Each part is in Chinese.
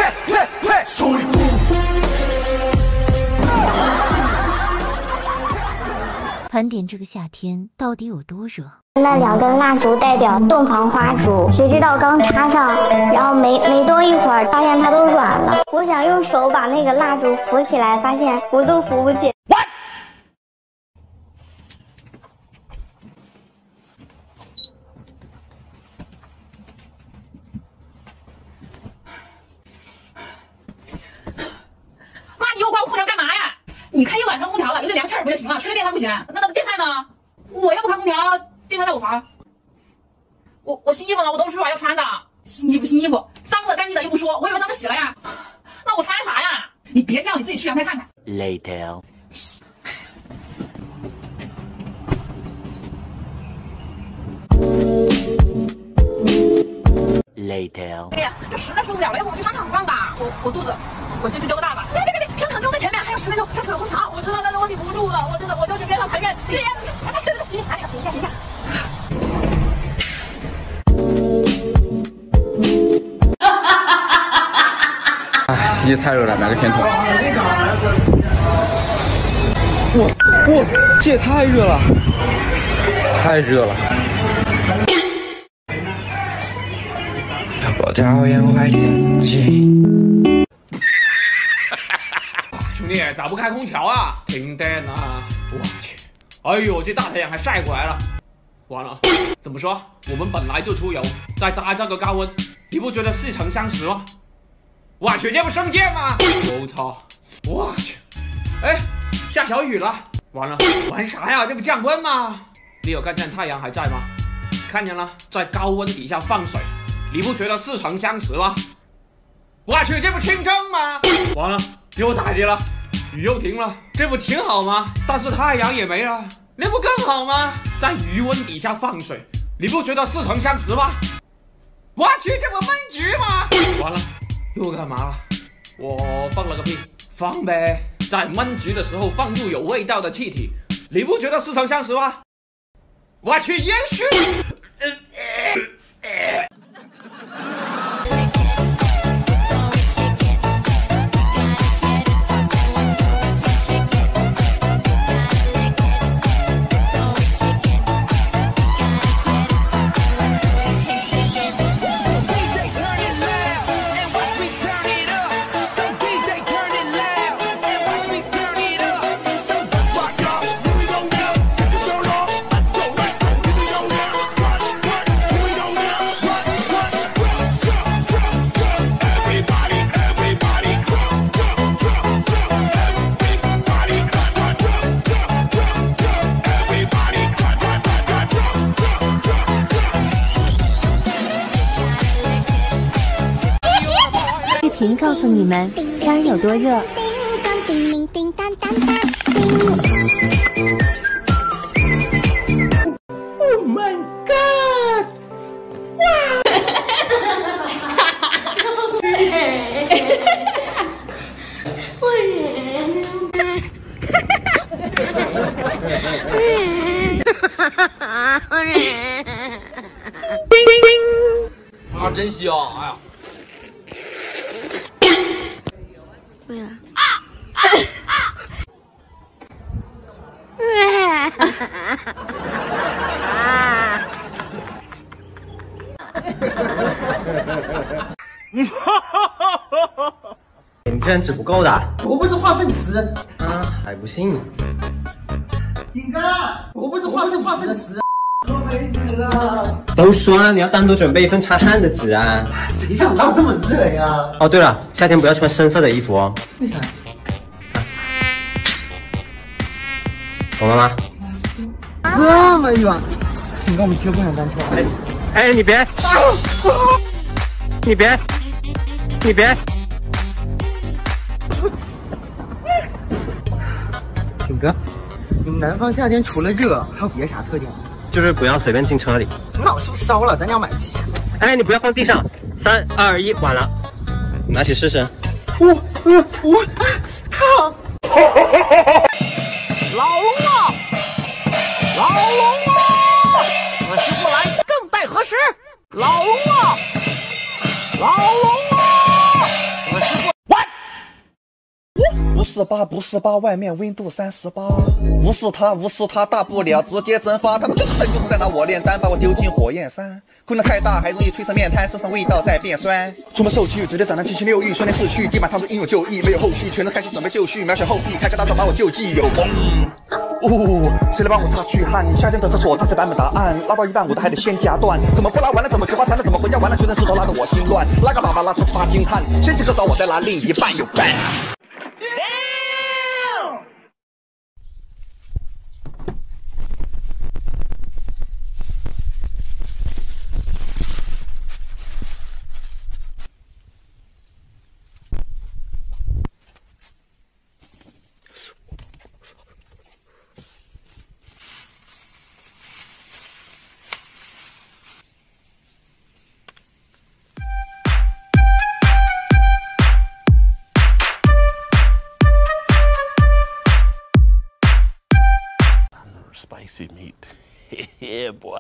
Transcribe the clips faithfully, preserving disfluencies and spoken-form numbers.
盘点这个夏天到底有多热？ 那两根蜡烛代表洞房花烛，谁知道刚插上，然后没没多一会儿，发现它都软了。我想用手把那个蜡烛扶起来，发现扶都扶不起。 妈，你又关空调干嘛呀？你开一晚上空调了，有点凉气儿不就行了？吹着电扇不行？那那电扇呢？我要不开空调，电扇带我罚。我我新衣服呢，我都是说要穿的。新衣服新衣服，脏的干净的又不说，我以为脏的洗了呀。那我穿啥呀？你别这样，你自己去阳台看看。 Later. Later. 哎呀，这实在受不了了，要不我去商场逛吧？我我肚子，我先去丢个大吧。别别别，商场就在前面，还有十分钟，商场有空调。我知道，但是我顶不住了，我真的我就去边上排院。对呀，对对对，你拿这个，停一下，停一下。 哎，也太热了，买个甜筒。我我这也太热了，太热了。 我讨厌坏天气。 兄弟，咋不开空调啊？停电啊！我去！哎呦，这大太阳还晒过来了。完了，怎么说？我们本来就出游，再加这个高温，你不觉得似曾相识吗？我去，这不生箭吗？我操！我去！哎，下小雨了。完了，玩啥呀？这不降温吗？你有看见太阳还在吗？看见了，在高温底下放水，你不觉得似曾相识吗？我去，这不清蒸吗？完了，又咋的了？雨又停了，这不挺好吗？但是太阳也没了，那不更好吗？在余温底下放水，你不觉得似曾相识吗？我去，这不闷局吗？完了，又干嘛了？我放了个屁，放呗！在闷局的时候放入有味道的气体，你不觉得似曾相识吗？我去，烟熏！呃呃呃视频告诉你们天儿有多热。 Oh my god！ 哇！我忍。我忍。 啊，真香！哎呀。 对呀。 你这人纸不够的， 我不是化粪池啊，还不信你？ 金哥，我不是化粪化粪池，我没纸了。 都说了，你要单独准备一份擦汗的纸啊。 谁想到这么热呀？ 哦，对了，夏天不要穿深色的衣服哦。 为啥？ 懂了吗？ 这么远，金哥，我们骑个共享单车。 哎，哎，你别，你别，你别。 景哥，你们南方夏天除了热，还有别啥特点吗？ 就是不要随便进车里。 那我是不是烧了？咱俩买机器。 哎，你不要放地上。三二一，完了，你拿起试试。 我我我，靠！ 老龙啊，老龙啊，此时不来，更待何时？老龙啊，老龙啊，此四八不是八，外面温度三十八。无视他，无视他，大不了直接蒸发。他们根本就是在拿我炼丹，把我丢进火焰山。空量太大，还容易吹成面瘫，身上味道在变酸。出门受气，直接长成七情六欲，瞬间逝去。地板烫出应有就义，没有后续，全都开始准备就绪。秒选后羿，开个大招把我救济。有风，呜、哦，谁来帮我擦去汗？夏天的厕所，这是版本答案。拉到一半，我都还得先夹断。怎么不拉完了？怎么菊花残了？怎么回家完了？全身石头拉得我心乱。拉个粑粑拉出八斤汗，先洗个澡，我再拉另一半有干。 Spicy meat. Yeah, boy.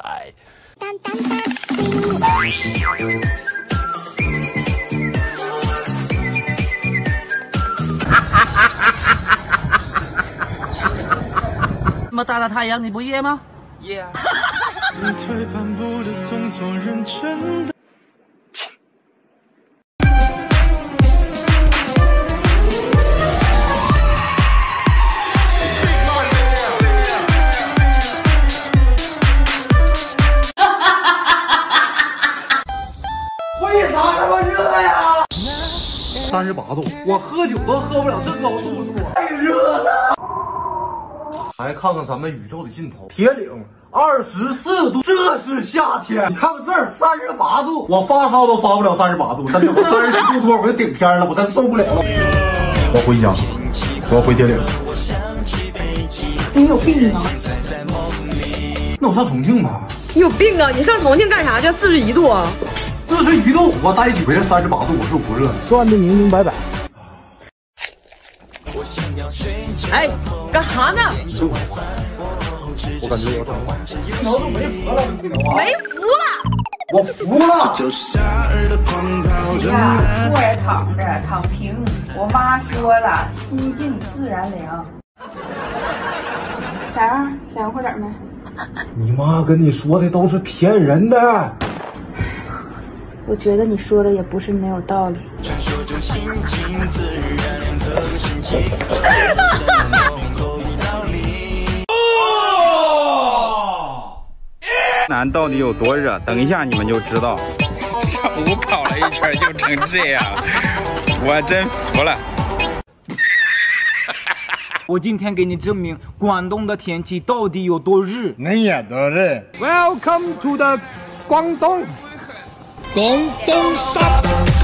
这么大的太阳你不热吗？热啊！ 你推反驳的动作认真的。 为啥他妈热呀？ 三十八度，我喝酒都喝不了这高度数， 太热了。 来看看咱们宇宙的尽头，铁岭二十四度，这是夏天。你看看这儿三十八度，我发烧都发不了三十八度，真的，我三十度多我就顶天了，我真受不了了。我回家，我要回铁岭。 你有病啊！ 那我上重庆吧。 你有病啊！你上重庆干啥去？四十一度啊！ 四十一度，我待几回来三十八度，我说不热， 算的明明白白。 哎，干啥呢？ 我感觉我转换， 头都没服了， 没服了， 我服了。 呀，坐着躺着躺平。我妈说了，心静自然凉。咋样？凉快点没？ 你妈跟你说的都是骗人的。 我觉得你说的也不是没有道理。 南到底有多热？等一下你们就知道。上午烤了一圈就成这样，我真服了。 我今天给你证明广东的天气到底有多热。 你也多热。 Welcome to the 广东。 广东濕，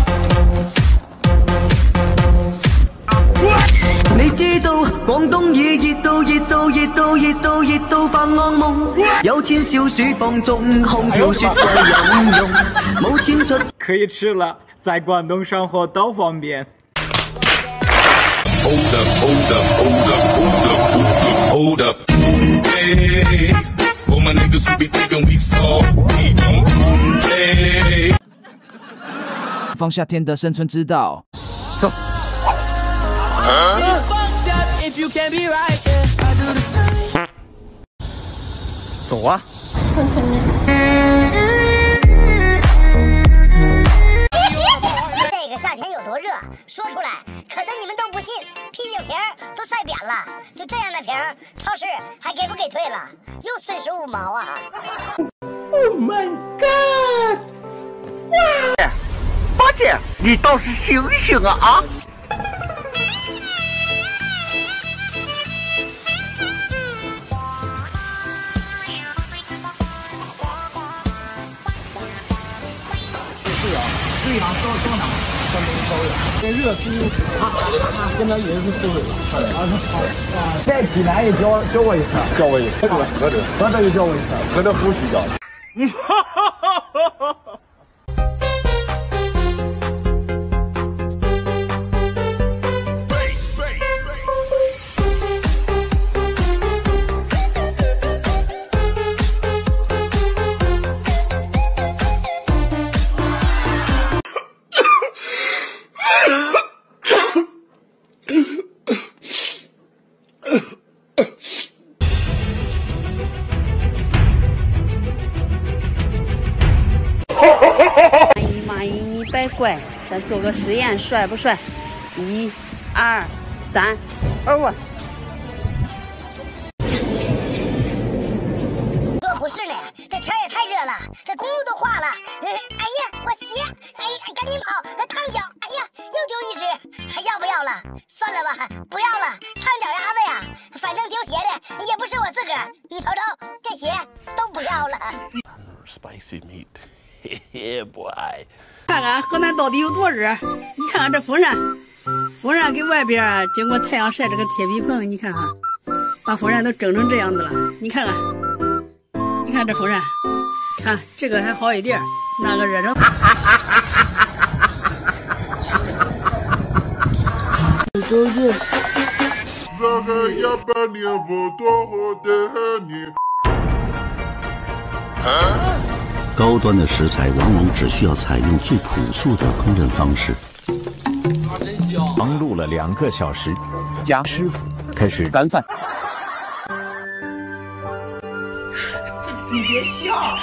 你知道廣東已熱到熱到熱到熱到熱到發惡夢，有錢小鼠放縱，空調雪櫃有用，冇錢出可以吃了，在廣東生活都方便。 Hold up, hold up, hold up, hold up, hold up, hey, all my niggas who be thinking we soft, we don't play. 放夏天的生存之道，走。 走啊！ 这个夏天有多热，说出来可能你们都不信，啤酒瓶都晒扁了，就这样的瓶，超市还给不给退了？又损失五毛啊 ！Oh my god！ 哇！八戒，你倒是醒醒啊啊！ 对啊，对呀，到到哪山东烧远，这热猪啊啊，跟他以为是收尾了。啊，好啊，再起来也教教我一次，教我一次，合着合着就教我一次，合着呼吸教。哈哈哈哈哈哈！ 百怪，咱做个实验，帅不帅？一、二、三，哦啊！ 若不是呢，这天也太热了，这公路都化了。哎呀，我鞋，哎呀，赶紧跑，烫脚！哎呀，又丢一只，还要不要了？算了吧，不要了，烫脚丫子呀。反正丢鞋的也不是我自个儿，你瞅瞅，这鞋都不要了。 Spicy meat, yeah boy。 看看河南到底有多热？你看看这风扇，风扇给外边经过太阳晒这个铁皮棚，你看看，把风扇都整成这样子了。你看看，你看这风扇，看这个还好一点，那个热成。 有多热？ 高端的食材往往只需要采用最朴素的烹饪方式。 忙碌了两个小时，家师傅开始干饭。 你别笑。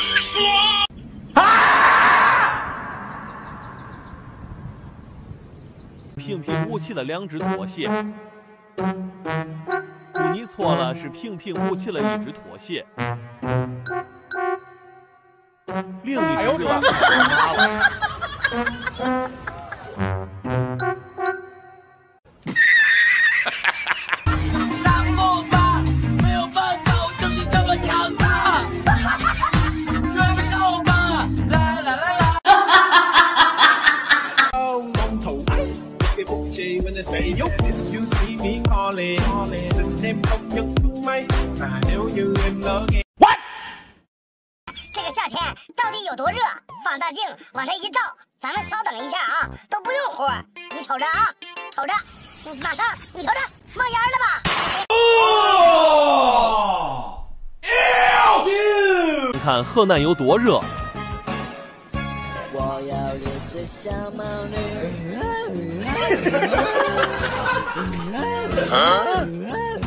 萍萍雾气了两只妥蟹，布尼错了，是萍萍雾气了一只妥蟹。另一只热麻了。 大魔法没有办法，我就是这么强大。追不上我吧，来来来来。 What？ 这个夏天到底有多热？放大镜往这一照，咱们稍等一下啊，都不用火，你瞅着啊，瞅着，马上你瞅着冒烟了吧？ 哦！你看河南有多热？ 我要一只小毛驴。